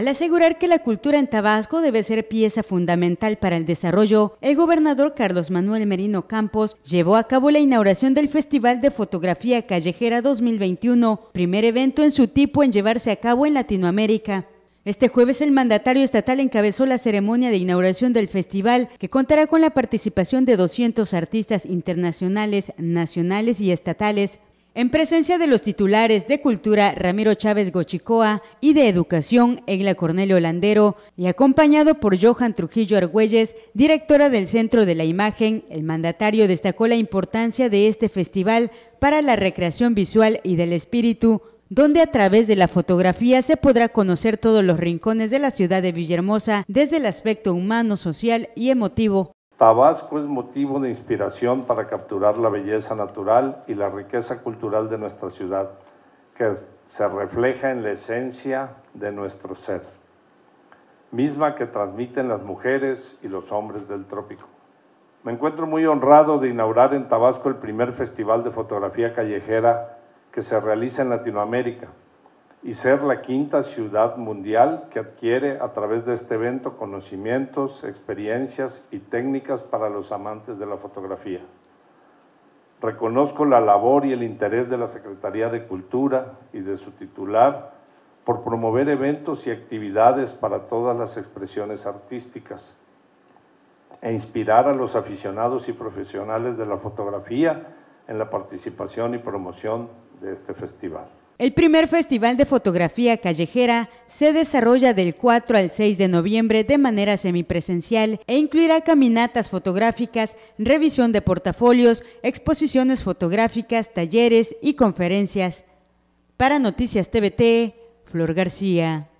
Al asegurar que la cultura en Tabasco debe ser pieza fundamental para el desarrollo, el gobernador Carlos Manuel Merino Campos llevó a cabo la inauguración del Festival de Fotografía Callejera 2021, primer evento en su tipo en llevarse a cabo en Latinoamérica. Este jueves el mandatario estatal encabezó la ceremonia de inauguración del festival, que contará con la participación de 200 artistas internacionales, nacionales y estatales, en presencia de los titulares de Cultura Ramiro Chávez Gochicoa y de Educación Egla Cornelio Landero, y acompañado por Johan Trujillo Argüelles, directora del Centro de la Imagen. El mandatario destacó la importancia de este festival para la recreación visual y del espíritu, donde a través de la fotografía se podrá conocer todos los rincones de la ciudad de Villahermosa desde el aspecto humano, social y emotivo. Tabasco es motivo de inspiración para capturar la belleza natural y la riqueza cultural de nuestra ciudad, que se refleja en la esencia de nuestro ser, misma que transmiten las mujeres y los hombres del trópico. Me encuentro muy honrado de inaugurar en Tabasco el primer festival de fotografía callejera que se realiza en Latinoamérica y ser la quinta ciudad mundial que adquiere a través de este evento conocimientos, experiencias y técnicas para los amantes de la fotografía. Reconozco la labor y el interés de la Secretaría de Cultura y de su titular por promover eventos y actividades para todas las expresiones artísticas e inspirar a los aficionados y profesionales de la fotografía en la participación y promoción de este festival. El primer Festival de Fotografía Callejera se desarrolla del 4 al 6 de noviembre de manera semipresencial e incluirá caminatas fotográficas, revisión de portafolios, exposiciones fotográficas, talleres y conferencias. Para Noticias TVT, Flor García.